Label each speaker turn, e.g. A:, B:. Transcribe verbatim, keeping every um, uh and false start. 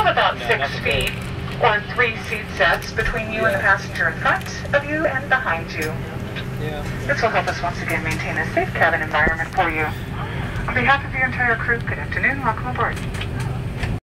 A: have about six feet or three seat sets between you and the passenger in front of you and behind you.
B: Yeah.
A: This will help us once again maintain a safe cabin environment for you. On behalf of your entire crew, good afternoon, welcome aboard.